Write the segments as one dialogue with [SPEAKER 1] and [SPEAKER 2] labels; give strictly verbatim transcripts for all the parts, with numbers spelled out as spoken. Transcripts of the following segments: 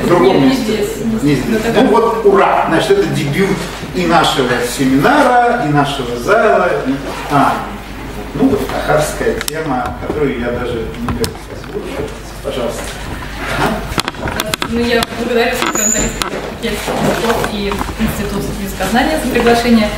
[SPEAKER 1] в другом
[SPEAKER 2] не
[SPEAKER 1] месте.
[SPEAKER 2] Здесь, не
[SPEAKER 1] не здесь. Ну, ну вот, ура! Значит, это дебют и нашего семинара, и нашего зала. И... А, ну вот тахарская тема, которую я даже не беру озвучивать. Пожалуйста. Ага.
[SPEAKER 2] Ну, я благодарю специалистов и Институт языкознания за приглашение.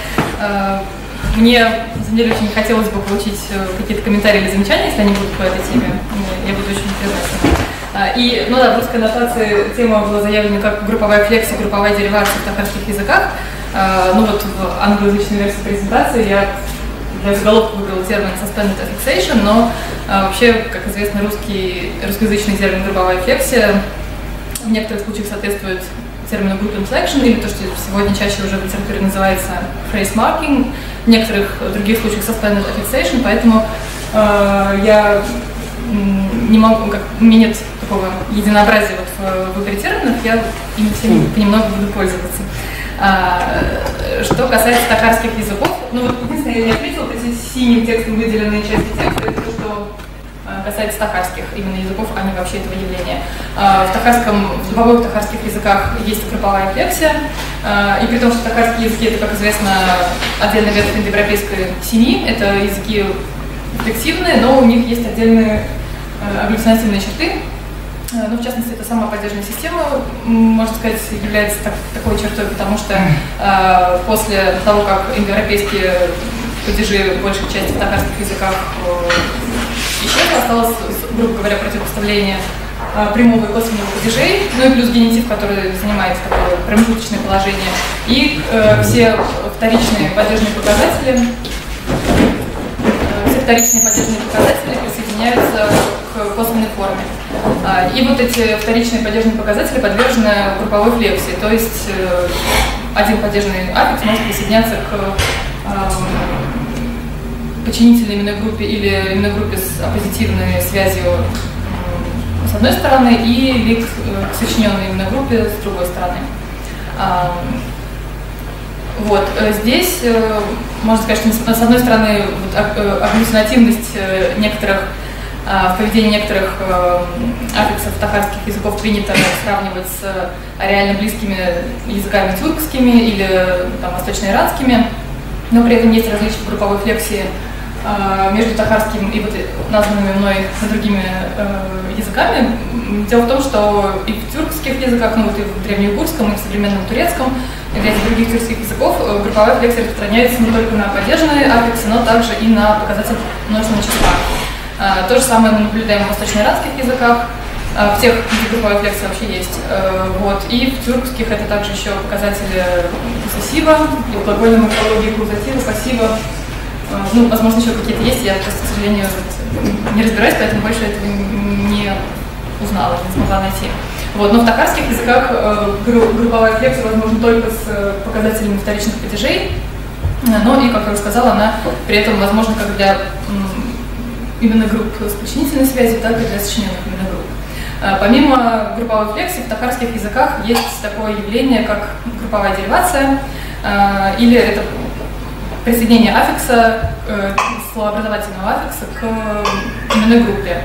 [SPEAKER 2] Мне, на самом деле, очень хотелось бы получить какие-то комментарии или замечания, если они будут по этой теме. Я буду очень признательна. И, ну да, в русской аннотации тема была заявлена как групповая флексия, групповая деривация в тахарских языках. Ну вот в англоязычной версии презентации я для заголовка выбрала термин suspended affixation, но вообще, как известно, русский, русскоязычный термин групповая флексия в некоторых случаях соответствует термину group inflection, или то, что сегодня чаще уже в литературе называется phrase marking, в некоторых других случаях suspended affixation, поэтому э, я не могу, как, у меня нет такого единообразия вот в выборе терминов, я ими всеми понемногу буду пользоваться. А, что касается тахарских языков, ну вот единственное, я не отметила, то есть синим текстом выделенные части текста, это то, что касается тахарских именно языков, а не вообще этого явления. В тахарском, в обоих тахарских языках есть групповая флексия, и при том, что тахарские языки, это, как известно, отдельный ветвь индоевропейской семьи, это языки флексивные, но у них есть отдельные агглютинативные черты. Ну, в частности, это сама падежная система, можно сказать, является так, такой чертой, потому что э, после того, как индоевропейские падежи в большей части в тахарских языках э, исчезло, осталось, грубо говоря, противопоставление э, прямого и косвенного падежей, ну и плюс генитив, который занимает такое промежуточное положение, и э, все вторичные падежные показатели, э, все вторичные падежные показатели присоединяются к косвенной форме. И вот эти вторичные падежные показатели подвержены групповой флексии, то есть один падежный аффикс может присоединяться к э, подчинительной именной группе или именной группе с оппозитивной связью э, с одной стороны или к, к сочиненной именной группе с другой стороны. Э, вот. Здесь э, можно сказать, что с одной стороны вот, агглютинативность некоторых в поведении некоторых э, аффиксов тахарских языков принято сравнивать с реально близкими языками тюркскими или там, восточноиранскими, но при этом есть различия в групповой флексии э, между тахарским и вот названными мной другими э, языками. Дело в том, что и в тюркских языках, ну вот и в древнеюгурском, и в современном турецком, и в ряде других тюркских языков э, групповая флексия распространяется не только на падежные аффиксы, но также и на показатель множественного числа. То же самое мы наблюдаем в восточноиранских языках, в тех, где групповая флексия вообще есть. Вот. И в тюркских это также еще показатели поссессива, и в глагольной морфологии кузатива, пассива. Ну, возможно, еще какие-то есть, я просто, к сожалению, не разбираюсь, поэтому больше этого не узнала, не смогла найти. Вот. Но в тахарских языках групповая флексия возможна только с показателями вторичных падежей, но и, как я уже сказала, она при этом возможна как для именно групп с подчинительной связью, так и для сочиненных именно групп. Помимо групповой флексии, в тахарских языках есть такое явление, как групповая деривация, или это присоединение аффикса, словообразовательного аффикса к именной группе.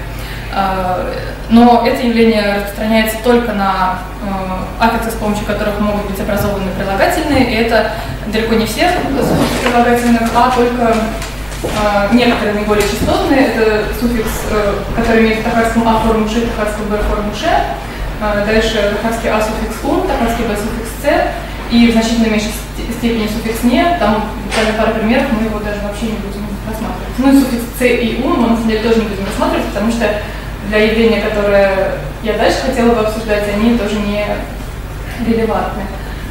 [SPEAKER 2] Но это явление распространяется только на аффиксы, с помощью которых могут быть образованы прилагательные, и это далеко не все прилагательных, а только некоторые наиболее частотные, это суффикс, который имеет в тахарском а форму ш, тахарском б форму ш, дальше тахарский а суффикс ун, тахарский б суффикс ц, и в значительно меньшей степени суффикс не, там буквально пару примеров, мы его даже вообще не будем рассматривать. Ну и суффикс ц и ун мы на самом деле тоже не будем рассматривать, потому что для явления, которое я дальше хотела бы обсуждать, они тоже не релевантны.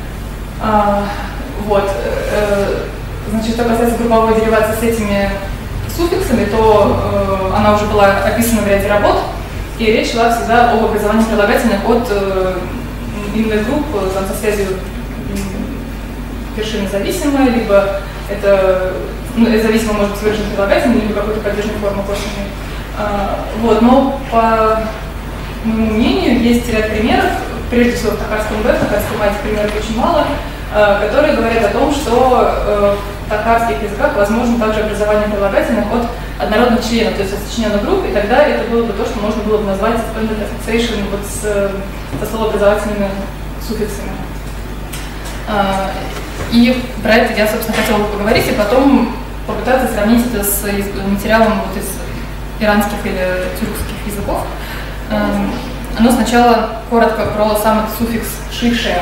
[SPEAKER 2] А, вот. Значит, что касается групповой деривации с этими суффиксами, то э, она уже была описана в ряде работ, и речь шла всегда об образовании прилагательных от э, именных групп там, со связью вершины зависимой, либо это ну, зависимо может быть выражен прилагательный, либо какой-то падежной формы косвенной. А, вот, но по моему мнению есть ряд примеров, прежде всего в тахарском б, в тахарском а этих примеров очень мало. которые говорят о том, что в тахарских языках возможно также образование прилагательных от однородных членов, то есть от сочиненных групп, и тогда это было бы то, что можно было бы назвать suspended affixation вот с, со словообразовательными суффиксами. И про это я, собственно, хотела бы поговорить, и потом попытаться сравнить это с материалом вот из иранских или тюркских языков. Но сначала коротко про сам этот суффикс «ши-ше»,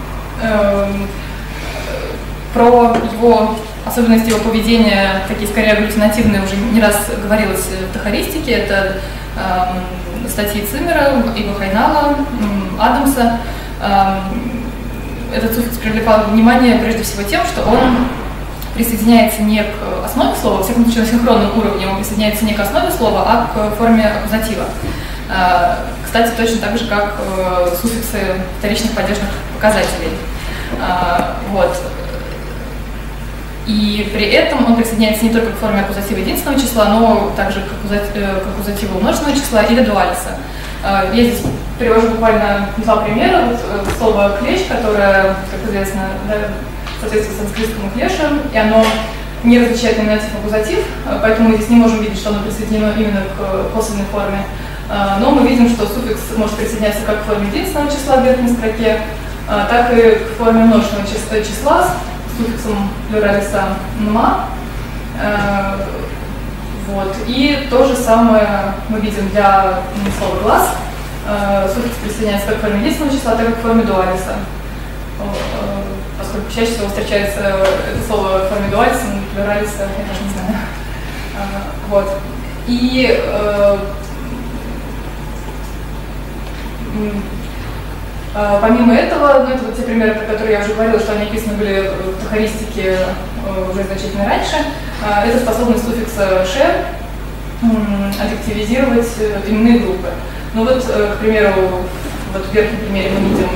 [SPEAKER 2] про его особенности его поведения, такие скорее агглютинативные, уже не раз говорилось в тахаристике. Это э, статьи Циммера, Ива Хайнала, э, Адамса. Э, этот суффикс привлекал внимание прежде всего тем, что он присоединяется не к основе слова, во всяком случае на синхронном уровне, он присоединяется не к основе слова, а к форме аккузатива. Э, кстати, точно так же, как э, суффиксы вторичных падежных показателей. Э, вот. И при этом он присоединяется не только к форме аккузатива единственного числа, но также к аккузативу множественного числа или дуалиса. Я здесь привожу буквально два примера. Вот слово «клещ», которое, как известно, да, соответствует санскритскому «клешу», и оно не различает номинатив и аккузатив, поэтому мы здесь не можем видеть, что оно присоединено именно к косвенной форме. Но мы видим, что суффикс может присоединяться как к форме единственного числа в верхней строке, так и к форме множественного числа, суффиксом плюралиса «нма». Э, вот. И то же самое мы видим для слова «глаз». Э, суффикс присоединяется как к форме единственного числа, так и к форме дуалиса. Э, поскольку чаще всего встречается это слово в форме дуалиса, но плюралиса я даже не знаю. Э, вот. И э, помимо этого, ну, это вот те примеры, про которые я уже говорила, что они описаны были в тахаристике уже значительно раньше, это способность суффикса «ше» адъективизировать именные группы. Ну вот, к примеру, вот в верхнем примере мы видим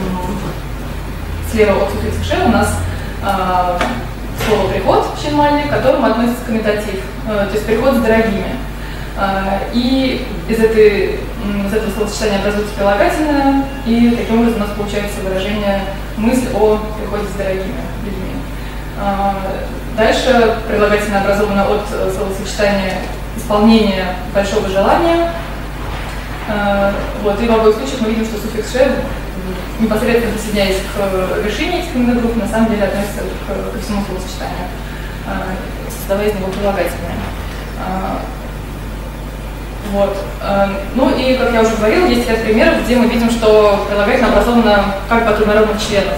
[SPEAKER 2] слева от суффикса «ше» у нас слово «приход» «щенмальник», к которому относится комментатив, то есть «приход с дорогими». И из, этой, из этого словосочетания образуется прилагательное, и таким образом у нас получается выражение «мысль о приходе с дорогими людьми». Дальше прилагательное образовано от словосочетания «исполнение большого желания». Вот, и в обоих случаях мы видим, что суффикс «ше», непосредственно присоединяясь к решению этих именных групп, на самом деле относится к, ко всему словосочетанию, создавая из него прилагательное. Вот. Ну и, как я уже говорила, есть ряд примеров, где мы видим, что прилагательное образовано как бы от однородных членов.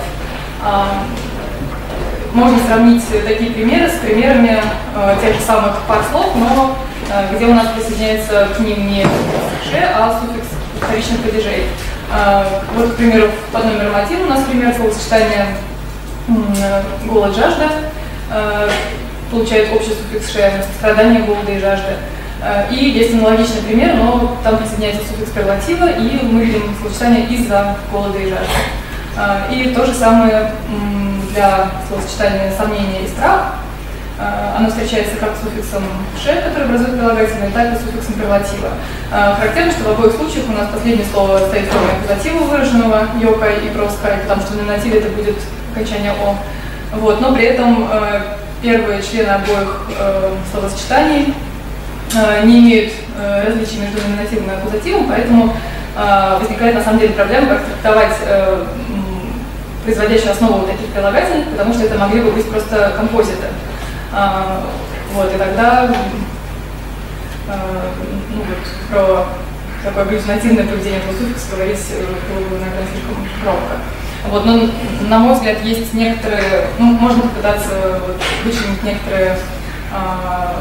[SPEAKER 2] Можно сравнить такие примеры с примерами тех же самых пар слов, но где у нас присоединяется к ним не суффикс «ше», а суффикс вторичных падежей. Вот, к примеру, под номером один у нас пример словосочетания «голод, жажда» получает общий суффикс «ше», «страдания, голода и жажды». И есть аналогичный пример, но там присоединяется суффикс перлатива, и мы видим словосочетание «из-за голода и жажды». И то же самое для словосочетания «сомнение» и «страх». Оно встречается как с суффиксом «ше», который образует прилагательное, так и с суффиксом перлатива. Характерно, что в обоих случаях у нас последнее слово стоит в форме аккузатива выраженного «йокай» и «проскай», потому что в номинативе это будет окончание «о». Вот, но при этом первые члены обоих словосочетаний не имеют э, различий между номинативом и аккузативом, поэтому э, возникает на самом деле проблема, как трактовать э, производящую основу вот таких прилагательных, потому что это могли бы быть просто композиты. Э, вот, и тогда э, ну, вот, про такое агглютинативное поведение этого суффикса говорить было бы, наверное, слишком громко. Вот, но, на мой взгляд, есть некоторые, ну, можно попытаться вот, вычленить некоторые э,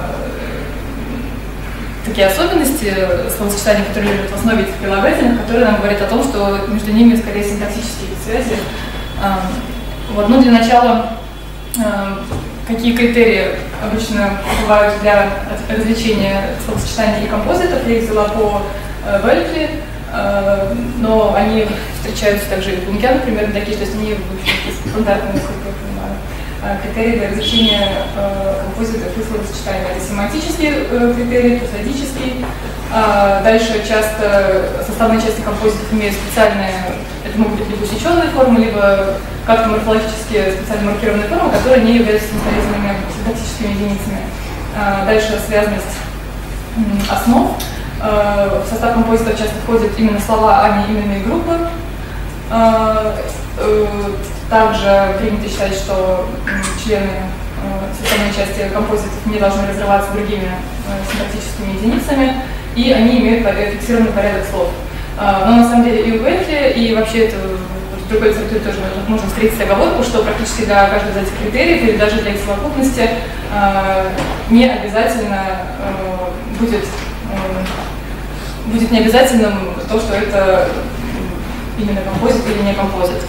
[SPEAKER 2] такие особенности словосочетаний, которые лежат в основе этих прилагательных, которые нам говорят о том, что между ними скорее синтаксические связи. Вот. Ну, для начала, какие критерии обычно бывают для различения словосочетаний и композитов? Я их взяла по Вэлькли, но они встречаются также и в Блункяне, примерно такие, то есть они стандартные, насколько я понимаю. Критерии для разрешения э, композитов и словосочетаний. Это семантический э, критерий, просодический. Э, дальше часто составные части композитов имеют специальные Это могут быть либо усеченные формы, либо как-то морфологически специально маркированные формы, которые не являются самостоятельными синтаксическими единицами. Дальше связность основ. В состав композитов часто входят именно слова, а не именные группы. Также принято считать, что члены составной части композитов не должны разрываться другими синтаксическими единицами, и они имеют фиксированный порядок слов. Но на самом деле и в Эфле, и вообще это в другой литературе тоже можно встретить оговорку, что практически для каждого из этих критериев или даже для их совокупности не обязательно будет, будет не обязательным то, что это именно композит или не композит.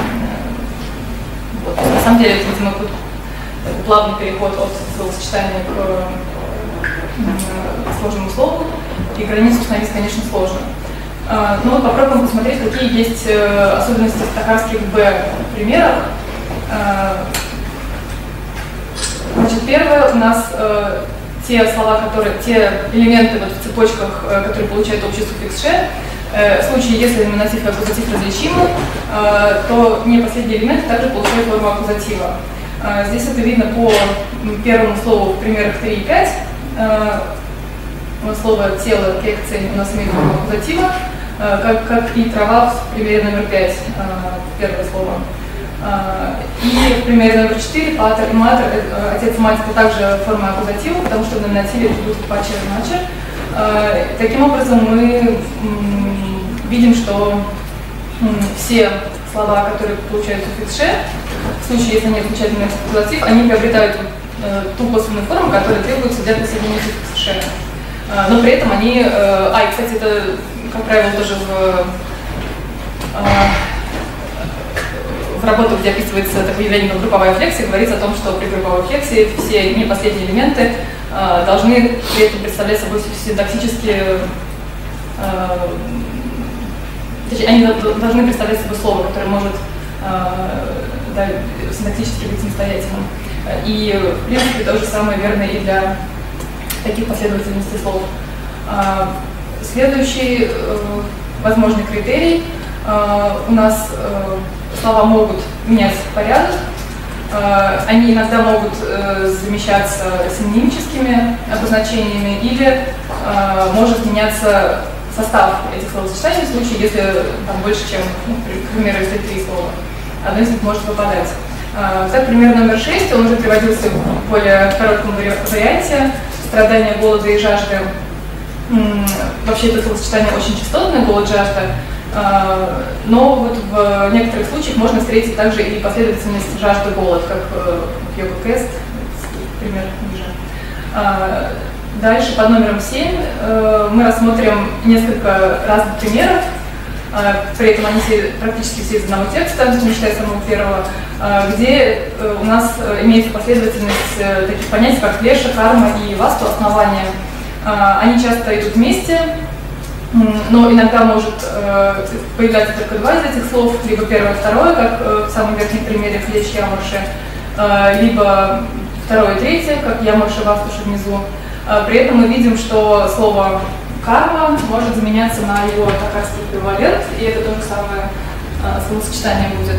[SPEAKER 2] Вот. На самом деле это, видимо, плавный переход от словосочетания к сложному слову, и границу установить, конечно, сложно. Но вот попробуем посмотреть, какие есть особенности стахарских Б примеров. Значит, первое у нас те слова, которые, те элементы вот в цепочках, которые получают общий суффикс «ше». В случае, если номинатив и аккузатив различимы, то не последние элементы также получают форму аккузатива. Здесь это видно по первому слову в примерах три и пять. Слово «тело», «кекцень» у нас имеет форму аккузатива, как, как и «трава» в примере номер пять, первое слово. И в примере номер четыре «патер» и «матер», «отец» и «мать» — это также форма аккузатива, потому что в номинативе это будет «пачер» и «мачер». Таким образом, мы видим, что все слова, которые получают суффикс «ше», в случае, если нет случайный аккузатив, они приобретают ту косвенную форму, которая требуется для присоединения суффикса «ше». Но при этом они... А, и, кстати, это, как правило, тоже в, в работах, где описывается такое явление, как групповая флексия, говорится о том, что при групповой флексии все не последние элементы должны при этом представлять собой синтаксически... Точнее, они должны представлять собой слово, которое может да, синтаксически быть самостоятельным. И, в принципе, то же самое верно и для таких последовательностей слов. Следующий возможный критерий. У нас слова могут менять порядок. Они иногда могут замещаться синонимическими обозначениями или может меняться состав этих словосочетаний в случае, если там больше, чем, ну, к примеру, если три слова. Одно из них может выпадать. Так, пример номер шесть, он уже приводился в более коротком варианте. Страдания, голода и жажды. Вообще это словосочетание очень частотное, голод, жажда. Но вот в некоторых случаях можно встретить также и последовательность жажда, голод, как в йога кест, пример ниже. Дальше под номером семь мы рассмотрим несколько разных примеров. При этом они все, практически все из одного текста, не считая самого первого, где у нас имеется последовательность таких понятий, как клеша, карма и васту, основания. Они часто идут вместе, но иногда может появляться только два из этих слов, либо первое и второе, как в самом верхнем примере клеш, ямарше, либо второе и третье, как ямарше, вастуша внизу. При этом мы видим, что слово карма может заменяться на его тахарский эквивалент, и это то же самое э, словосочетание будет.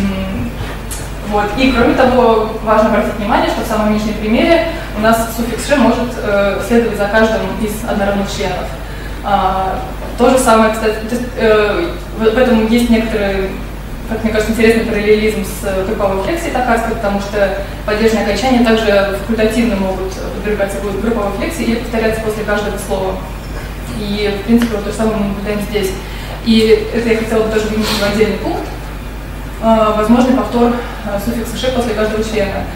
[SPEAKER 2] Вот. И кроме того, важно обратить внимание, что в самом нижнем примере у нас суффикс «ше» может э, следовать за каждым из однородных членов. А, то же самое, кстати, то есть, э, в, в этом есть некоторые, как мне кажется, интересный параллелизм с групповой флексией тахарской, потому что падежные окончания также факультативно могут подвергаться групповой флексии и повторяться после каждого слова. И, в принципе, вот то же самое мы наблюдаем здесь. И это я хотела бы тоже вынести в отдельный пункт. Возможный повтор суффикса «ше» после каждого члена.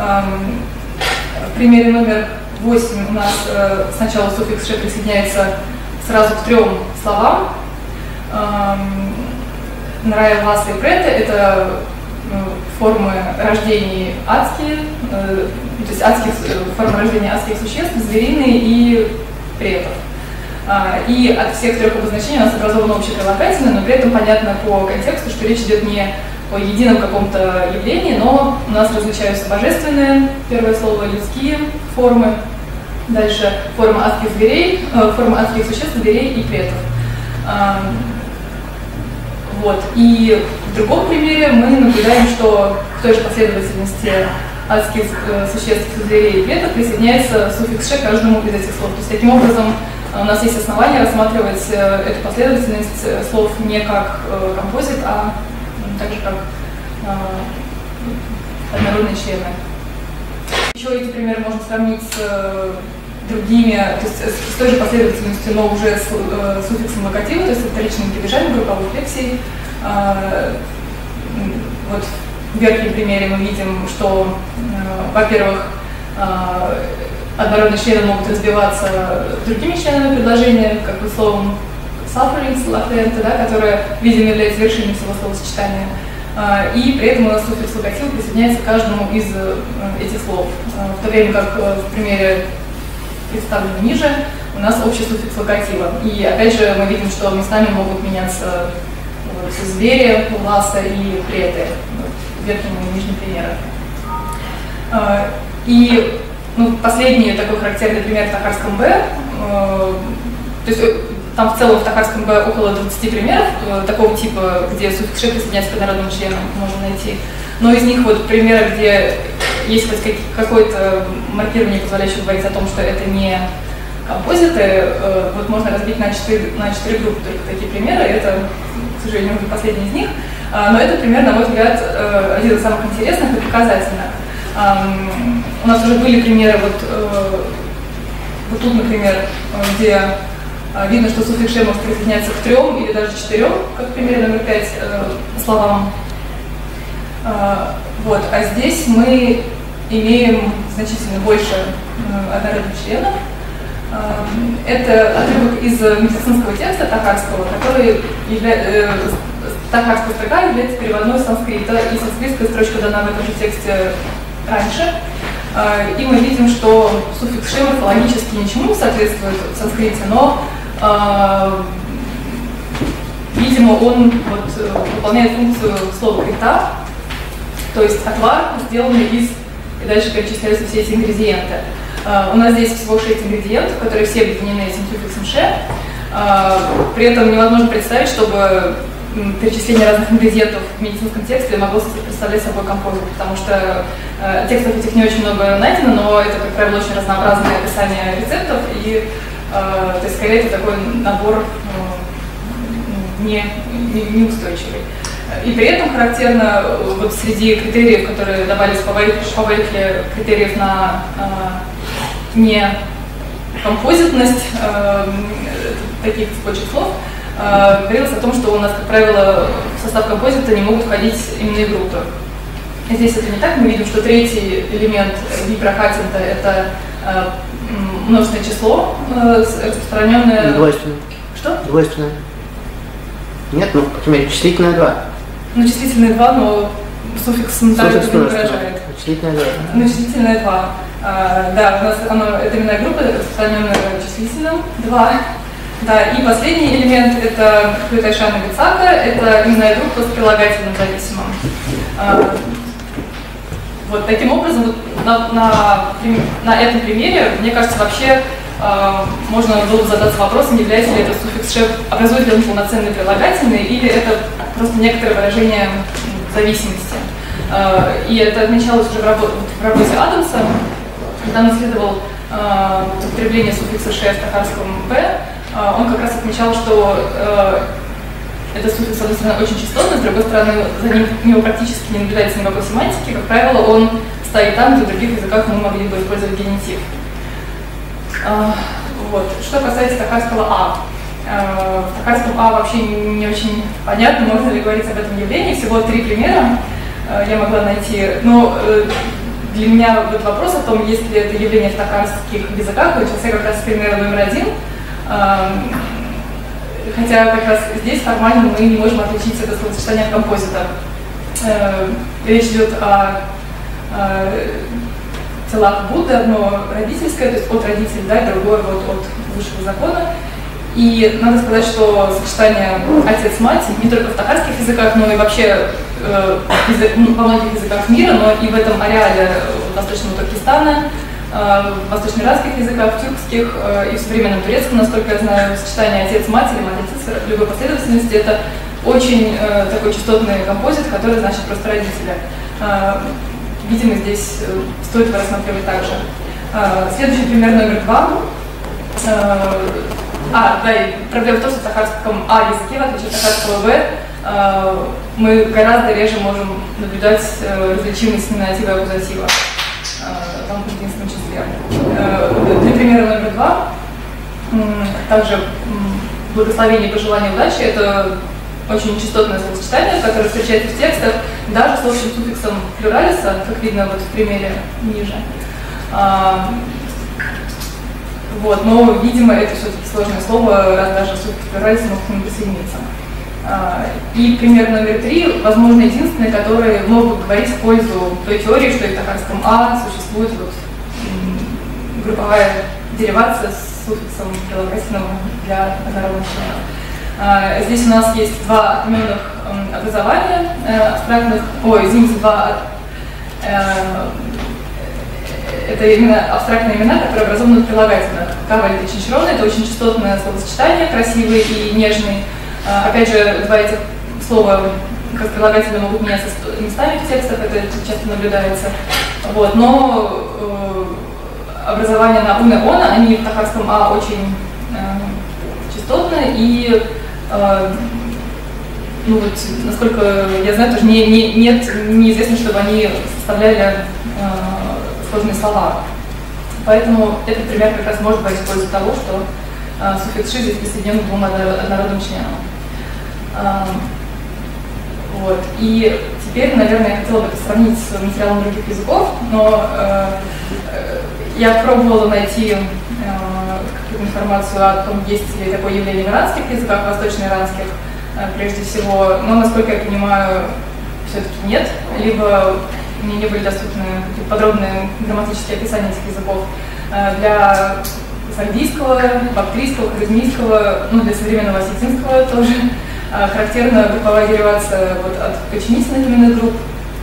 [SPEAKER 2] В примере номер восемь у нас сначала суффикс «ше» присоединяется сразу к трем словам. Нрая, васа и прета — это формы рождения адские, то есть адских, формы рождения адских существ, звериные и претов. И от всех трех обозначений у нас образовано общеприлагательное, но при этом понятно по контексту, что речь идет не о едином каком-то явлении, но у нас различаются божественные, первое слово, людские формы, дальше форма адских зверей, форма адских существ, зверей и претов. Вот. И в другом примере мы наблюдаем, что в той же последовательности адских э, существ, зверей и предков присоединяется суффикс «ше» к каждому из этих слов. То есть таким образом у нас есть основания рассматривать э, эту последовательность э, слов не как э, композит, а э, так же как э, однородные члены. Еще эти примеры можно сравнить с э, другими, то есть с, с той же последовательностью, но уже с э, суффиксом локатива, то есть с вторичным прибежанием, групповой флексией. Э, вот в верхнем примере мы видим, что, э, во-первых, э, однородные члены могут разбиваться другими членами предложения, как бы словом sufferings, latent, да, которое, видимо, является вершиной всего словосочетания. И при этом у нас суффикс локатив присоединяется к каждому из этих слов. В то время как в примере, представленном ниже, у нас общий суффикс локатива. И опять же мы видим, что местами могут меняться вот, звери, ласа и преты в верхнем и нижнем примерах. И ну, последний такой характерный пример в тахарском Б, то есть там в целом в тахарском Б около двадцати примеров э, такого типа, где суффикс «ше» присоединяется к однородным членам, можно найти. Но из них вот примеры, где есть хоть какое-то маркирование, позволяющее говорить о том, что это не композиты, э, вот можно разбить на четыре, на четыре группы только такие примеры. Это, к сожалению, уже последний из них. А, но этот пример, на мой взгляд, э, один из самых интересных и показательных. А, у нас уже были примеры, вот, э, вот тут, например, где видно, что суффикс «ше» может присоединяться к трем или даже четырем, как в примере номер пять, э, словам. Э, вот. А здесь мы имеем значительно больше э, однородных членов. Э, это отрывок из медицинского текста тахарского, который явля... э, тахарская строка является переводной с санскрита, и санскритская строчка дана в этом же тексте раньше. Э, и мы видим, что суффикс «ше» морфологически ничему не соответствует в санскрите, но Uh, видимо, он вот, выполняет функцию слова «крита», то есть отвар, сделанный из, и дальше перечисляются все эти ингредиенты. Uh, у нас здесь всего шесть ингредиентов, которые все объединены этим суффиксом «ше». Uh, при этом невозможно представить, чтобы перечисление разных ингредиентов в медицинском тексте могло представлять собой композит, потому что uh, текстов этих не очень много найдено, но это, как правило, очень разнообразное описание рецептов, и Uh, то есть, скорее, это такой набор uh, не, не, неустойчивый. И при этом характерно, вот среди критериев, которые добавились в Шпавельке, критериев на uh, не композитность uh, таких цепочек слов, uh, говорилось о том, что у нас, как правило, в состав композита не могут входить именные группы. И здесь это не так. Мы видим, что третий элемент виброхатента — это uh, множественное число, э, распространенное...
[SPEAKER 3] Двойственное.
[SPEAKER 2] Что?
[SPEAKER 3] Двойственное. Нет, ну, по крайней мере, числительное два.
[SPEAKER 2] Ну, числительное два, но суффикс также это не выражает.
[SPEAKER 3] Числительное два.
[SPEAKER 2] Ну, числительное два. А, да, у нас оно, это именная группа, распространенная числительным два. Да, и последний элемент — это Хьютайшана Бицака, это именная группа с прилагательным зависимым. А, вот таким образом, вот, на, на, на этом примере, мне кажется, вообще э, можно было бы задаться вопросом, является ли этот суффикс «ше», образует ли он полноценный прилагательный, или это просто некоторое выражение зависимости. Э, и это отмечалось уже в, работе, в работе Адамса, когда он исследовал э, употребление суффикса «ше» в тахарском «б», э, он как раз отмечал, что э, этот суффикс, с одной стороны, очень частотный, с другой стороны, за ним него практически не наблюдается никакой семантики. Как правило, он стоит там, где в других языках мы могли бы использовать генитив. А, вот. Что касается тахарского «а». А, в тахарском «а» вообще не очень понятно, можно ли говорить об этом явлении. Всего три примера а, я могла найти. Но э, для меня вот вопрос о том, есть ли это явление в тахарских языках, начался как раз с примера номер один. А, Хотя как раз здесь формально мы не можем отличить это словосочетание от композита. Э, речь идет о, о телах Будды, одно родительское, то есть от родителей, да, и другое вот от высшего закона. И надо сказать, что сочетание отец-мать не только в тахарских языках, но и вообще э, язык, ну, во многих языках мира, но и в этом ареале Восточного Туркестана, в восточно-иранских языках, в тюркских э, и в современном турецком, насколько я знаю, сочетание отец-мать или мать-отец любой последовательности — это очень э, такой частотный композит, который значит просто родителя. Э, видимо, здесь э, стоит его рассматривать также. Э, следующий пример номер два. Э, а, да, и проблема в том, что в сахарском А языке, в отличие от сахарского Б, э, мы гораздо реже можем наблюдать э, различимость номинатива и аккузатива. Э, там в единственном числе. Э, для примера номер два. Также благословение и пожелание удачи – это очень частотное словосочетание, которое встречается в текстах даже с общим суффиксом плюралиса, как видно вот в примере ниже. А, вот, но, видимо, это все-таки сложное слово, раз даже суффикс плюралиса мог к нему присоединиться. А, и пример номер три, возможно, единственный, который мог бы говорить в пользу той теории, что и в тахарском А существует вот, групповая деривация с суффиксом прилагательного для однородных членов. Здесь у нас есть два отменных образования абстрактных, ой, извините, два, это именно абстрактные имена, которые образованы в прилагательных. Каваль и Чинчерон — это очень частотное словосочетание, красивый и нежный. Опять же, два этих слова как прилагательные могут меняться местами в текстах, это часто наблюдается. Вот, но образование на уна она, они в тахарском А очень э, частотные, и э, ну вот, насколько я знаю, тоже не, не, нет, неизвестно, чтобы они составляли э, сложные слова. Поэтому этот пример как раз может быть в пользу того, что э, суффикс «ши» здесь присоединен к двум однородным членам. Э, вот. И теперь, наверное, я хотела бы это сравнить с материалом других языков, но э, я пробовала найти э, какую-то информацию о том, есть ли такое явление в иранских языках, восточноиранских э, прежде всего, но, насколько я понимаю, все-таки нет, либо мне не были доступны какие-то подробные грамматические описания этих языков. Э, для сальдийского, бактрийского, харизмийского, ну, для современного осетинского тоже э, характерна групповая деривация вот, от подчинительных именных групп.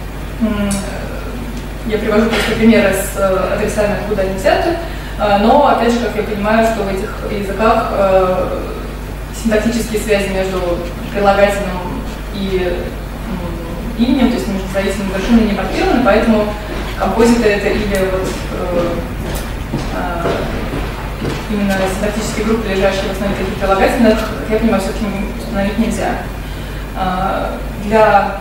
[SPEAKER 2] Я привожу просто примеры с э, адресами, откуда они взяты, э, но, опять же, как я понимаю, что в этих языках э, синтаксические связи между прилагательным и э, именем, то есть между зависимыми вершинами, не маркированы, поэтому композиты это или вот, э, э, именно синтактические группы, лежащие в основе таких прилагательных, как я понимаю, все-таки установить нельзя. Э, для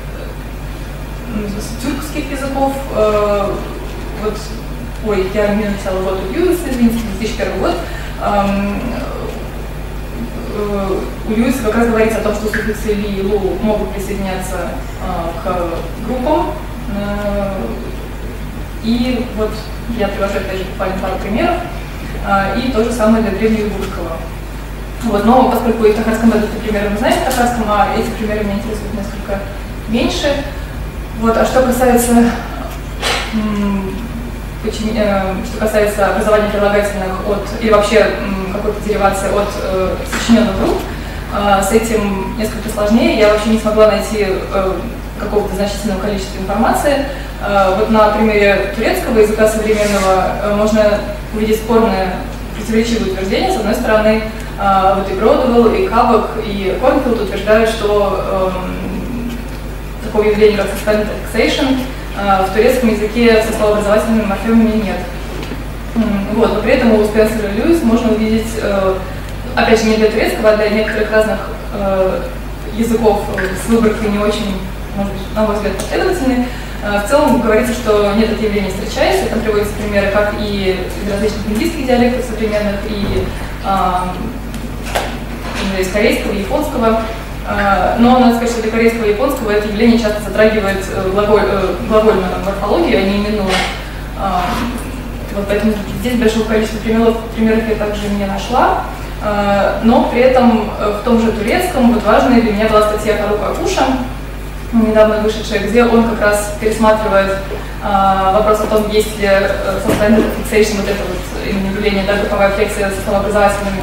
[SPEAKER 2] тюркских языков, э, вот, ой, я не написала вот у Льюиса, извините, две тысячи первый год, эм, э, у Льюиса как раз говорится о том, что суффиксы ли и лу могут присоединяться э, к группам, э, и вот я привожу опять же буквально пару примеров, э, и то же самое для древнеюгурского. Вот, но поскольку и в тахарском эти примеры мы знаем, в тахарском, а эти примеры меня интересуют несколько меньше. Вот, а что касается, очень, э, что касается образования прилагательных от, или вообще м, какой-то деривации от э, сочиненных групп, э, с этим несколько сложнее. Я вообще не смогла найти э, какого-то значительного количества информации. Э, вот на примере турецкого языка современного э, можно увидеть спорное противоречивое утверждение. С одной стороны, э, вот и Бродвелл, и Кавок, и Корнфилд утверждают, что э, такого явления, как suspended fixation, в турецком языке со словообразовательными морфемами нет. Вот, но при этом у Спенсера и Льюис можно увидеть, опять же, не для турецкого, а для некоторых разных языков с выборкой не очень, может быть, на мой взгляд, последовательной. В целом говорится, что нет, это явление встречается, там приводятся примеры как и из различных индийских диалектов современных, и э, из корейского, и японского. Но надо сказать, что для корейского и японского это явление часто затрагивает глаголь, глагольную морфологию, а не именную. Вот поэтому здесь большое количество примеров, примеров я также не нашла. Но при этом в том же турецком вот важной для меня была статья Фарука Акуша, недавно вышедшая, где он как раз пересматривает вопрос о том, есть ли suspended fixation, вот это вот именно явление, да, групповая флексия со словообразовательными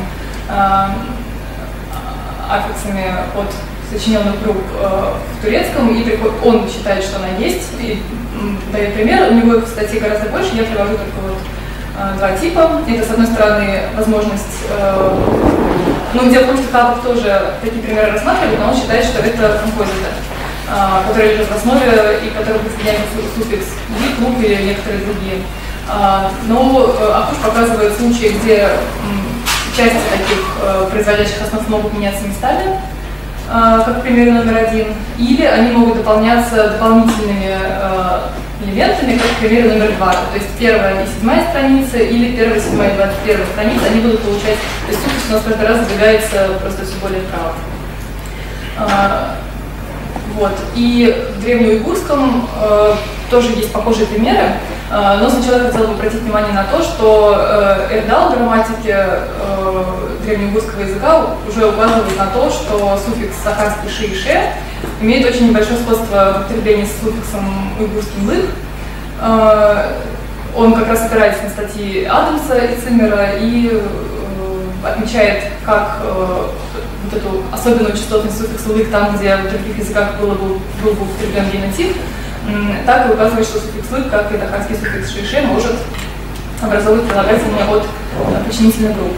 [SPEAKER 2] аффиксами от сочиненных групп э, в турецком, и он считает, что она есть, и дает пример. У него в статье гораздо больше, я привожу только вот э, два типа. Это, с одной стороны, возможность э, Ну, дело в том, что Хаббах тоже такие примеры рассматривает, но он считает, что это композиты, которые лежат в основе и которые присоединяются суффикс «лик», «лук» или некоторые другие. Но Акуш показывает случаи, где части таких производящих основ могут меняться местами, как пример номер один, или они могут дополняться дополнительными элементами, как пример номер два. То есть первая и седьмая страница или первая, седьмая и двадцать первая страница, они будут получать, то есть суффикс у нас каждый раз сдвигается просто все более вправо. Вот. И в древнеуйгурском э, тоже есть похожие примеры, э, но сначала я хотела бы обратить внимание на то, что э, Эрдал в грамматике э, древнеуйгурского языка уже указывает на то, что суффикс сахарский ши и ше имеет очень небольшое сходство в употреблении с суффиксом уйгурским лых. Э, он как раз опирается на статьи Адамса и Циммера и э, отмечает, как э, вот эту особенную частотность суффикса лык там, где в других языках было бы, был бы употреблен генотип, так и указывает, что суффикс лык, как и тахарский суффикс ши-ше, может образовывать прилагательные от причинительных групп.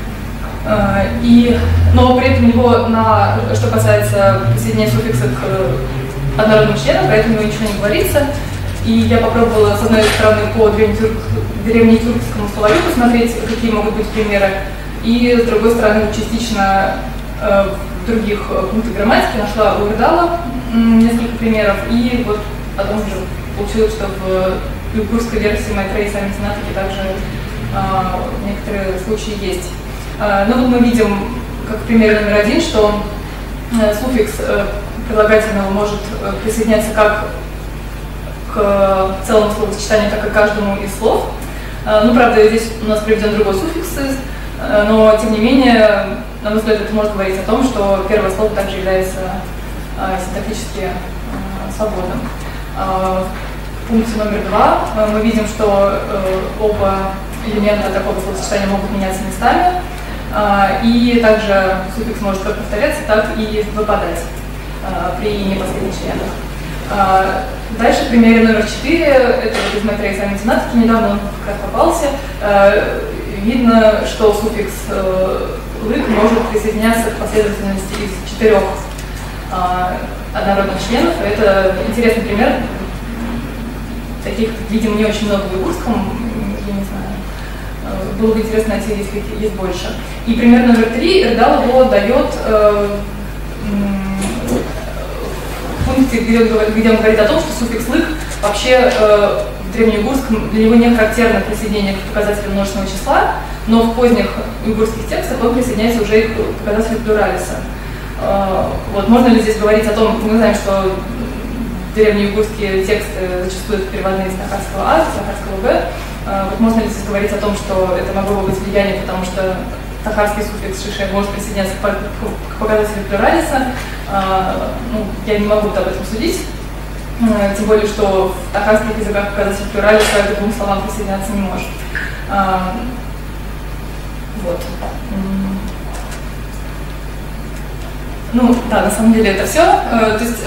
[SPEAKER 2] И, но при этом у него, на, что касается присоединения суффикса к однородным членам, про это у него ничего не говорится. И я попробовала, с одной стороны, по древнетюркскому словарю посмотреть, какие могут быть примеры, и с другой стороны, частично в других пунктах грамматики нашла у Эрдала несколько примеров, и вот потом уже получилось, что в уйгурской версии Майтреи и Самитинатаки также э, некоторые случаи есть. Э, но вот мы видим, как пример номер один, что э, суффикс э, прилагательного может э, присоединяться как к целому словосочетанию, так и к каждому из слов. Э, ну, правда, здесь у нас приведен другой суффикс, э, но тем не менее, на мой взгляд, это может говорить о том, что первое слово также является э, синтаксически э, свободным. Э, в пункте номер два э, мы видим, что э, оба элемента такого словосочетания могут меняться местами, э, и также суффикс может как повторяться, так и выпадать э, при непоследних членах. Э, дальше в примере номер четыре, это вот из Майтреи и Самитинатаки, недавно он как раз попался, э, видно, что суффикс э, лык может присоединяться к последовательности из четырех э, однородных членов. Это интересный пример. Таких, видимо, не очень много в уйгурском, я не знаю. Э, было бы интересно найти, если их есть больше. И пример номер три Эрдал его дает э, в пункте, где, где он говорит о том, что суффикс лык вообще э, в древнеуйгурском для него не характерно присоединение к показателю множественного числа, но в поздних уйгурских текстах он присоединяется уже и к показателю плюралиса. Вот, можно ли здесь говорить о том, мы знаем, что древнеуйгурские тексты зачастую переводные из тахарского А, из тахарского Б. Вот можно ли здесь говорить о том, что это могло бы быть влияние, потому что тахарский суффикс ши-ше может присоединяться к показателю плюралиса? Ну, я не могу об этом судить. Тем более, что в тахарских языках показатель плюралиса к двум словам присоединяться не может. Вот. Ну, да, на самом деле это все. То есть,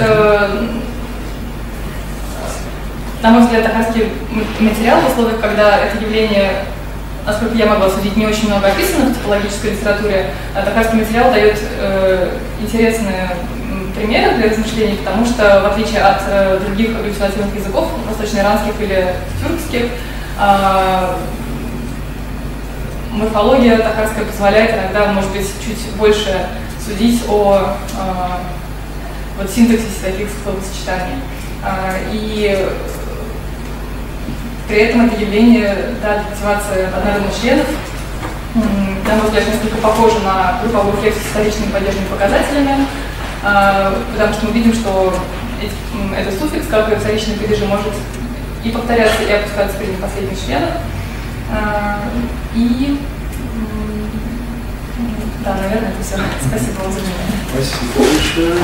[SPEAKER 2] на мой взгляд, тахарский материал в условиях, когда это явление, насколько я могла судить, не очень много описано в типологической литературе, тахарский материал дает интересные примеры для размышлений, потому что, в отличие от э, других галлюцинативных языков, восточноиранских или тюркских, э, морфология тахарская позволяет иногда, может быть, чуть больше судить о э, вот, синтаксисе таких словосочетаний. Э, и при этом это явление, да, активация однородных членов, на мой взгляд, несколько похоже на групповую флексию с вторичными поддержанными показателями, потому что мы видим, что этот суффикс, как и вторичные падежи, может и повторяться, и опускаться при последних членах. И да, наверное, это все. Спасибо вам за внимание.
[SPEAKER 1] Спасибо большое.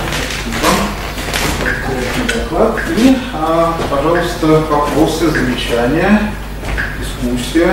[SPEAKER 1] Доклад. И, а, пожалуйста, вопросы, замечания, дискуссия.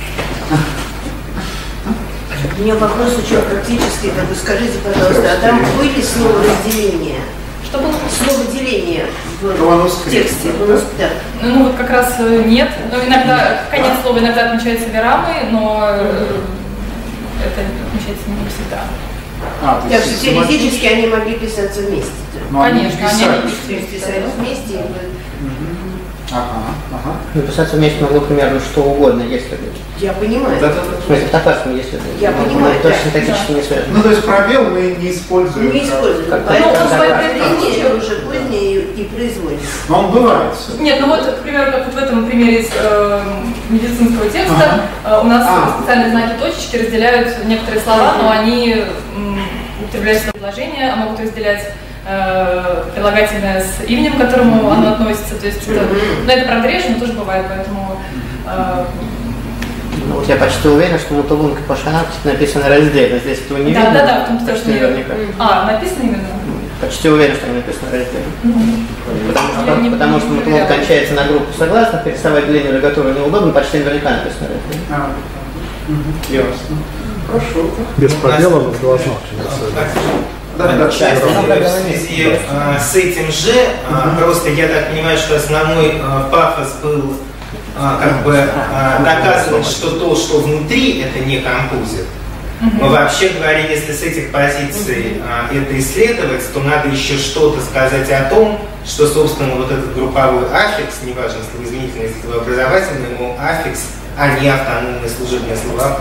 [SPEAKER 4] У меня вопрос очень практический, такой, скажите, пожалуйста, а там были слова разделения?
[SPEAKER 2] Что было?
[SPEAKER 4] Слово деление в тексте.
[SPEAKER 2] Да. Ну вот как раз нет. Ну, иногда конец слова иногда отмечается вирамой, но это отмечается не всегда.
[SPEAKER 1] А, то
[SPEAKER 4] Так
[SPEAKER 1] есть
[SPEAKER 4] что теоретически они могли писаться вместе.
[SPEAKER 1] Ну, они
[SPEAKER 2] Конечно,
[SPEAKER 1] писали.
[SPEAKER 2] они
[SPEAKER 4] То есть писали вместе. и вы-
[SPEAKER 1] Ага, ага.
[SPEAKER 3] Написаться вместе могло примерно что угодно, если бы.
[SPEAKER 4] Я понимаю.
[SPEAKER 1] Да, да,
[SPEAKER 3] В смысле, в токарском, если бы.
[SPEAKER 4] Я
[SPEAKER 3] Ну,
[SPEAKER 4] понимаю,
[SPEAKER 3] то
[SPEAKER 4] да.
[SPEAKER 3] есть синтаксически не связано.
[SPEAKER 1] Ну, то есть пробел мы не используем.
[SPEAKER 4] Не используют.
[SPEAKER 3] Как-
[SPEAKER 4] Поэтому
[SPEAKER 3] ну,
[SPEAKER 4] свое
[SPEAKER 3] да,
[SPEAKER 4] определение
[SPEAKER 1] да.
[SPEAKER 4] уже позднее и производится.
[SPEAKER 1] Но он бывает. всё.
[SPEAKER 2] Нет, ну вот, к примеру, как вот в этом примере из э, медицинского текста, э, у нас
[SPEAKER 1] А.
[SPEAKER 2] специальные знаки точечки разделяют некоторые слова, но они м, употребляются в предложение, а могут разделять э, прилагательное с именем, к которому оно относится. То есть, это, но это правда реже, но тоже бывает, поэтому... э,
[SPEAKER 3] Ну, вот я почти уверен, что Мутулунг и Пашанак написано раздельно. Здесь этого не
[SPEAKER 2] да,
[SPEAKER 3] видно.
[SPEAKER 2] да, да, в том что
[SPEAKER 3] почти наверняка.
[SPEAKER 2] А, написано именно?
[SPEAKER 3] Почти уверен, что написано раздельно. Потому что,
[SPEAKER 2] Я не-
[SPEAKER 3] потому что
[SPEAKER 2] не
[SPEAKER 3] Мутулунг
[SPEAKER 2] проверяла.
[SPEAKER 3] кончается на группу согласных, переставать длинную лигатуру неудобно, почти наверняка написано раздельно.
[SPEAKER 1] А, мгм. Ясно. Хорошо.
[SPEAKER 5] Без пробела в глазах.
[SPEAKER 1] Да, да,
[SPEAKER 6] Сейчас,
[SPEAKER 3] да.
[SPEAKER 6] в связи э, с этим же, э, просто я так понимаю, что основной э, пафос был э, как бы э, доказывать, что то, что внутри, это не композит. Но вообще говоря, если с этих позиций э, это исследовать, то надо еще что-то сказать о том, что, собственно, вот этот групповой аффикс, неважно, словоизменительный или словообразовательный, ему аффикс, а не автономные служебные слова.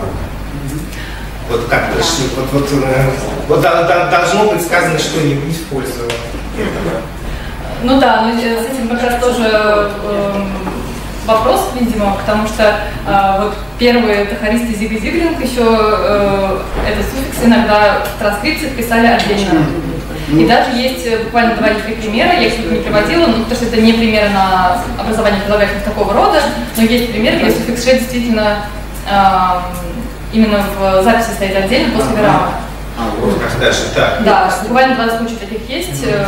[SPEAKER 6] Вот как пришли, вот, вот, э, вот да- да- должно быть сказано что-нибудь в пользу этого.
[SPEAKER 2] Ну да, но с этим как раз тоже эм, вопрос, видимо, потому что э, вот первые тахаристы Зиг и Зиглинг еще э, этот суффикс иногда в транскрипциях писали отдельно. И даже есть э, буквально два или три примера, я их не приводила, ну, потому что это не примеры на образование прилагательных такого рода, но есть примеры, где суффикс «ше» действительно эм, именно в записи стоит отдельно после вирама.
[SPEAKER 6] Вот как даже так.
[SPEAKER 2] Да, буквально два случая таких есть. э,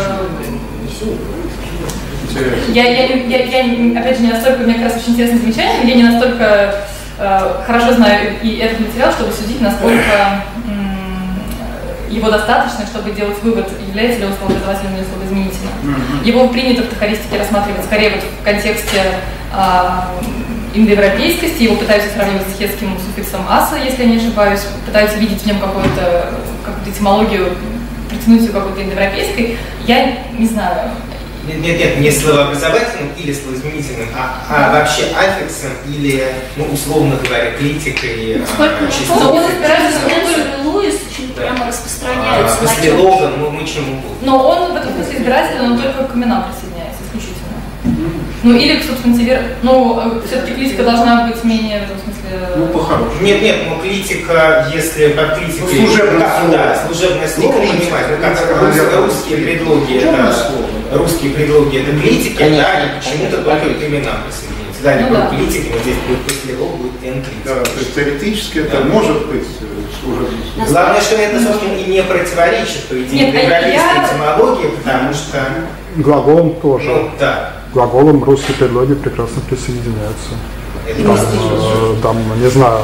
[SPEAKER 2] Я, я, не- я, я, опять же, не настолько, у меня как раз очень интересное замечание, но я не настолько э, хорошо знаю и этот материал, чтобы судить, насколько м, его достаточно, чтобы делать вывод, является ли он словообразовательным или словоизменительным. Его принято в тахаристике рассматривать скорее вот в контексте э, индоевропейскости, его пытаются сравнивать с хетским суффиксом аса, если я не ошибаюсь, пытаются видеть в нем какую-то какую-то этимологию, притянуть ее какой-то индоевропейской. Я не знаю.
[SPEAKER 6] Нет, нет, нет, не словообразовательным или словоизменительным, а, а вообще аффиксом или, ну, условно говоря, критикой.
[SPEAKER 7] Сколько
[SPEAKER 6] а,
[SPEAKER 7] раз
[SPEAKER 6] частицей.
[SPEAKER 2] Но он
[SPEAKER 7] Луис,
[SPEAKER 2] опирается на
[SPEAKER 7] Луис, Луис очень
[SPEAKER 6] Да.
[SPEAKER 7] прямо
[SPEAKER 6] А,
[SPEAKER 7] распространяются на
[SPEAKER 6] после
[SPEAKER 7] тем,
[SPEAKER 6] Логан, ну, мы чему угодно.
[SPEAKER 2] Но он в этом смысле избирательный, но только к именам присоединяется исключительно. Ну или к субстантивер... Ну, все-таки критика должна быть менее в этом смысле...
[SPEAKER 1] Ну, по-хорошему.
[SPEAKER 6] Нет, нет, ну критика, если под критикой...
[SPEAKER 1] Ну, служебное
[SPEAKER 6] как,
[SPEAKER 1] слово.
[SPEAKER 6] Да, служебное слово
[SPEAKER 1] Ну,
[SPEAKER 6] понимать. Ну, как
[SPEAKER 1] критика,
[SPEAKER 6] рус-
[SPEAKER 1] наверное,
[SPEAKER 6] русские предлоги,
[SPEAKER 1] служебное
[SPEAKER 6] это...
[SPEAKER 1] слово.
[SPEAKER 6] Русские предлоги это критики,
[SPEAKER 3] Конечно,
[SPEAKER 6] да, и
[SPEAKER 3] конечно,
[SPEAKER 6] почему-то
[SPEAKER 3] конечно.
[SPEAKER 6] только к именам присоединяются. Да, не
[SPEAKER 2] Ну
[SPEAKER 6] будет
[SPEAKER 2] да.
[SPEAKER 6] критики, но здесь будет после лог, будет н
[SPEAKER 1] Да, то есть теоретически это
[SPEAKER 6] Да.
[SPEAKER 1] может быть э, служебное слово.
[SPEAKER 6] Главное, что это, собственно, и не противоречит той идее
[SPEAKER 2] Нет, а
[SPEAKER 6] европейской
[SPEAKER 2] я-
[SPEAKER 6] этимологии, потому что,
[SPEAKER 5] Глаголом тоже.
[SPEAKER 6] ну, да,
[SPEAKER 5] Глаголом русские предлоги прекрасно присоединяются.
[SPEAKER 6] это
[SPEAKER 5] Там, э, там, не знаю,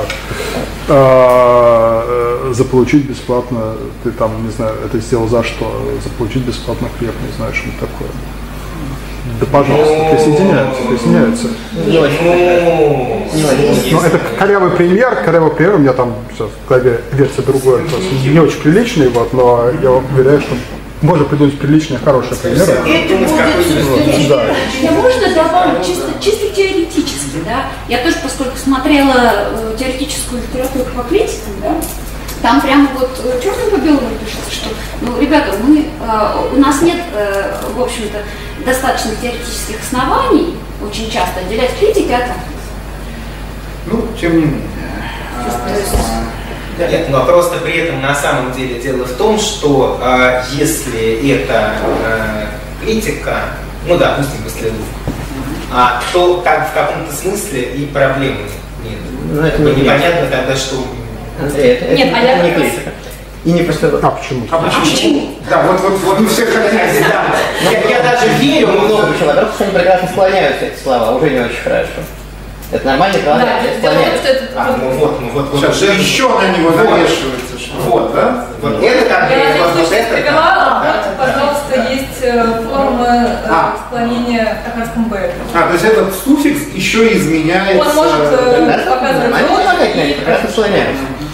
[SPEAKER 5] э, э, заполучить бесплатно, ты там, не знаю, это сделал за что, заполучить бесплатно хлеб, не знаю, что такое. Да, пожалуйста,
[SPEAKER 6] Ну,
[SPEAKER 5] присоединяются, присоединяются.
[SPEAKER 3] Не очень.
[SPEAKER 6] ну,
[SPEAKER 3] Не очень.
[SPEAKER 5] Ну, это корявый пример, корявый пример, у меня там сейчас в голове версия другой, просто не очень приличный, вот, но я уверяю, что можно придумать приличные, хорошие примеры.
[SPEAKER 4] Это будет
[SPEAKER 5] Да.
[SPEAKER 7] Я можно добавлю чисто, чисто теоретически, да? Я тоже, поскольку смотрела э, теоретическую литературу по критикам, да, там прямо вот э, черным по белому пишется, что, ну, ребята, мы, э, у нас нет, э, в общем-то, достаточно теоретических оснований очень часто отделять критики от аффикса.
[SPEAKER 1] Ну, тем не менее.
[SPEAKER 7] То есть-
[SPEAKER 6] Нет, но просто при этом на самом деле дело в том, что э, если это э, критика, ну да, допустим, после лук, а, то как в каком-то смысле и проблемы нет.
[SPEAKER 3] Ну, это
[SPEAKER 6] Как бы
[SPEAKER 3] не
[SPEAKER 6] непонятно тогда, что...
[SPEAKER 3] Андрей, это,
[SPEAKER 2] Нет,
[SPEAKER 3] это,
[SPEAKER 2] а я
[SPEAKER 3] это не
[SPEAKER 2] как раз-
[SPEAKER 3] критика. И не просто...
[SPEAKER 5] А почему?
[SPEAKER 1] А почему? Да, вот, вот, вот мы все хотим.
[SPEAKER 6] Да, я, я даже верю,
[SPEAKER 3] Ну,
[SPEAKER 6] но...
[SPEAKER 3] причем, во-первых, что они прекрасно склоняются, эти слова, уже не очень хорошо. Это нормальный
[SPEAKER 2] Да,
[SPEAKER 3] прилагательное,
[SPEAKER 2] дело в том,
[SPEAKER 3] склоняются.
[SPEAKER 2] что это...
[SPEAKER 6] А, ну вот, ну вот, вот
[SPEAKER 1] Сейчас
[SPEAKER 6] уже...
[SPEAKER 1] еще на него
[SPEAKER 6] Вот.
[SPEAKER 1] навешивается что-то,
[SPEAKER 6] Вот,
[SPEAKER 1] да?
[SPEAKER 6] Вот это как
[SPEAKER 2] Я на
[SPEAKER 6] вот
[SPEAKER 2] всякий случай
[SPEAKER 6] это-
[SPEAKER 2] привела,
[SPEAKER 6] да.
[SPEAKER 2] вот, пожалуйста, есть э, формы э,
[SPEAKER 1] А.
[SPEAKER 2] склонения в тахарском «б».
[SPEAKER 1] А, то есть этот суффикс еще изменяется.
[SPEAKER 2] Он может, э,
[SPEAKER 3] Да,
[SPEAKER 2] показывать
[SPEAKER 3] нормальные
[SPEAKER 2] род
[SPEAKER 3] прилагательные, они
[SPEAKER 2] и-
[SPEAKER 3] прекрасно склоняются.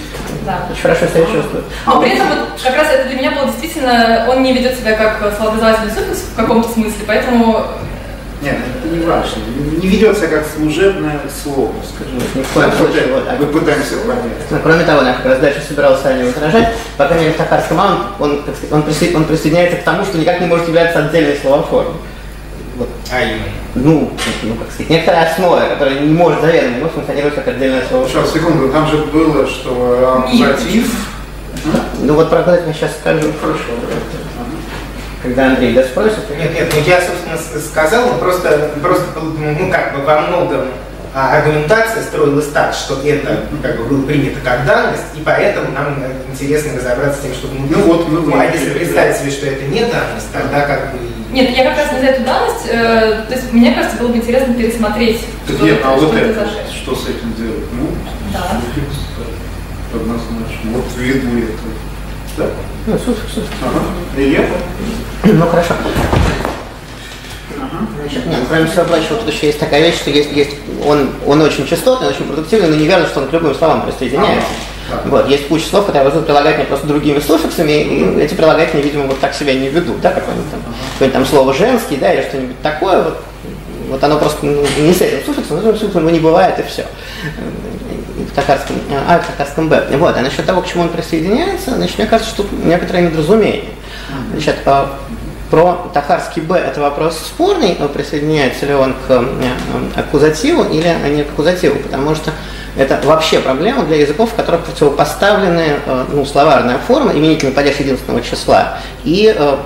[SPEAKER 2] Да.
[SPEAKER 3] Очень хорошо себя чувствует.
[SPEAKER 2] Но при этом вот как раз это для меня было действительно, он не ведет себя как словообразовательный суффикс в каком-то смысле, поэтому...
[SPEAKER 1] Нет, это не важно. Не ведется как служебное слово, скажем.
[SPEAKER 3] Ни в коем случае. Вот,
[SPEAKER 1] мы пытаемся понять.
[SPEAKER 3] Ну, кроме того, я как раз дальше собирался о нем возражать, по крайней мере, в тахарском А он, он, он, присо... он присоединяется к тому, что никак не может являться отдельной словоформой. Вот.
[SPEAKER 6] А именно?
[SPEAKER 3] Ну, ну, как сказать, некоторая основа, которая не может заведомо не функционировать как отдельное слово.
[SPEAKER 1] Сейчас, секунду, там же было, что аккузатив.
[SPEAKER 3] Ну вот про это я сейчас скажу.
[SPEAKER 1] Хорошо.
[SPEAKER 3] Когда Андрей да спросит.
[SPEAKER 6] Нет, нет, ну я, собственно, сказал, но просто, просто, ну как бы во многом а, аргументация строилась так, что это как бы было принято как данность, и поэтому нам интересно разобраться с тем, что ну,
[SPEAKER 1] ну вот, ну,
[SPEAKER 6] ну, а если представить себе, что это не данность, тогда как бы...
[SPEAKER 2] Нет, я как раз не за эту данность, э, то есть мне кажется, было бы интересно пересмотреть,
[SPEAKER 1] так
[SPEAKER 2] что,
[SPEAKER 1] нет, а
[SPEAKER 2] что
[SPEAKER 1] вот
[SPEAKER 2] это
[SPEAKER 1] это,
[SPEAKER 2] за жест.
[SPEAKER 1] что с этим делать? Ну,
[SPEAKER 2] Да.
[SPEAKER 1] однозначно. Вот ввиду этого. Да?
[SPEAKER 3] Ну, суффикс, суффикс.
[SPEAKER 1] Ага. И это?
[SPEAKER 3] Ну, хорошо. Значит, нет, кроме всего прочего, тут еще есть такая вещь, что есть, есть он, он очень частотный, очень продуктивный, но неверно, что он к любым словам присоединяется. Ага. Вот, есть куча слов, которые вызывают прилагательные просто другими суффиксами, и эти прилагательные, видимо, вот так себя не ведут, да, какое-нибудь там, какое-нибудь там слово женский, да, или что-нибудь такое, вот, вот оно просто ну, не с этим суффиксом, но с этим суффиксом его не бывает, и все. И в тахарском А, и в тахарском Б. Вот, а насчет того, к чему он присоединяется, значит, мне кажется, что тут некоторое недоразумение. Значит, про тахарский Б это вопрос спорный, присоединяется ли он к аккузативу или не к аккузативу, потому что это вообще проблема для языков, в которых противопоставлены ну, словарная форма, именительный падеж единственного числа, и э,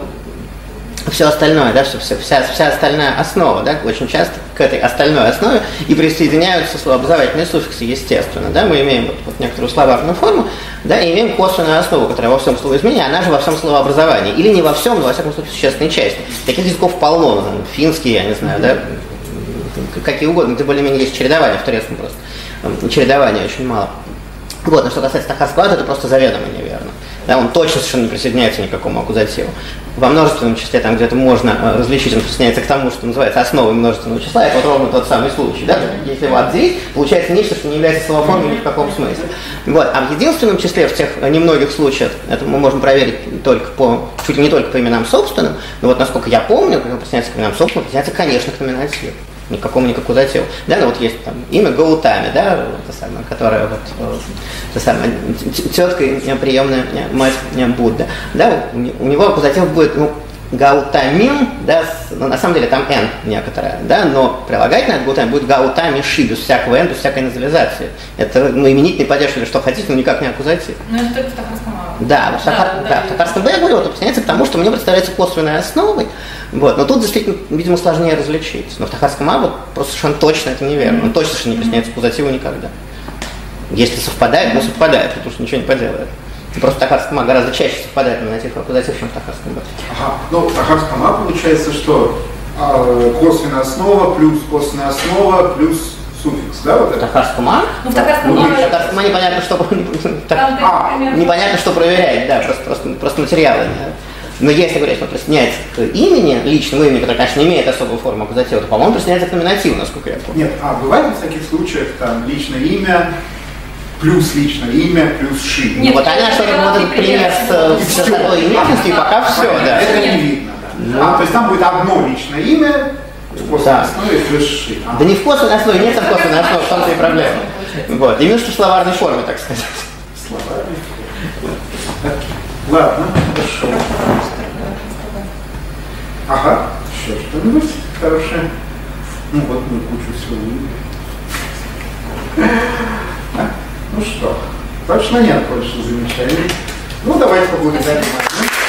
[SPEAKER 3] все остальное, да, вся, вся, вся остальная основа, да, очень часто к этой остальной основе и присоединяются словообразовательные суффиксы, естественно, да, мы имеем вот, вот некоторую словарную форму, да, и имеем косвенную основу, которая во всем словоизменении, она же во всем словообразовании, или не во всем, но во всяком случае в существенной части. Таких языков полно, ну, финский, я не знаю, да, какие угодно, где более-менее есть чередование в турецком просто, чередования очень мало. Вот, но что касается тахарского, это просто заведомо неверно. Да, он точно совершенно не присоединяется ни к какому аккузативу. Во множественном числе, там где-то можно э, различить, он присоединяется к тому, что называется основой множественного числа, это вот ровно тот самый случай. Да? Если его отделить, получается нечто, что не является словоформой ни в каком смысле. Вот. А в единственном числе, в тех немногих случаях, это мы можем проверить только по, чуть ли не только по именам собственным, но вот насколько я помню, когда он присоединяется к именам собственным, присоединяется, конечно, к номинативу. Никакому не к аккузативу. Да, ну вот есть там имя Гаутами, да, это самое, которое вот, это самое, тетка и приемная мать Будда. Да, у него аккузатив будет, ну, Гаутамин, да, с, ну, на самом деле там Н некоторая, да, но прилагательное от Гаутами будет Гаутами-ши, без всякого Н, без всякой назализации. Это, ну, именительный падеж или что хотите, но никак не аккузатив.
[SPEAKER 2] Ну, это только в тахарском А.
[SPEAKER 3] Да, в, тахар, да, да, да, в тахарском Б я говорю, вот, присоединяется к тому, что мне представляется косвенной основой, вот, но тут действительно, видимо, сложнее различить. Но в тахарском А вот просто совершенно точно это неверно, он точно совершенно не присоединяется к аккузативу никогда. Если совпадает, ну совпадает, потому что ничего не поделает. Просто в тахарском А гораздо чаще совпадает номинатив и аккузатив, чем в тахарском Б.
[SPEAKER 1] Ага, ну в тахарском А получается, что а, косвенная основа плюс косвенная основа плюс суффикс, да, вот это?
[SPEAKER 3] В тахарском А?
[SPEAKER 2] Ну, в тахарском
[SPEAKER 3] ну,
[SPEAKER 2] А...
[SPEAKER 3] В тахарском А непонятно, что,
[SPEAKER 1] а,
[SPEAKER 3] непонятно, что проверять, да, просто, просто, просто материалы. Да. Но если говорить, что он присоединяется к имени, личному имени, которое, конечно, не имеет особую форму аккузатива, то, по-моему, присоединяется к номинативу, насколько я помню.
[SPEAKER 1] Нет, а бывает в таких случаях там личное имя плюс личное имя плюс ши?
[SPEAKER 3] Нет, вот она что-то вот этот пример с частотой именности, и пока все, да.
[SPEAKER 1] Это не видно, да. А, то есть там будет одно личное имя в косвенной основе плюс ши. А.
[SPEAKER 3] Да не в косвенной основе, нет там косвенной основы, в том-то и проблема. Вот, именно что в словарной форме, так сказать.
[SPEAKER 1] Словарной форме. Ладно, хорошо. Ага, еще что-нибудь хорошее? Ну вот мы кучу всего увидели. Ну что, точно нет больше замечаний. Ну давайте поблагодарим.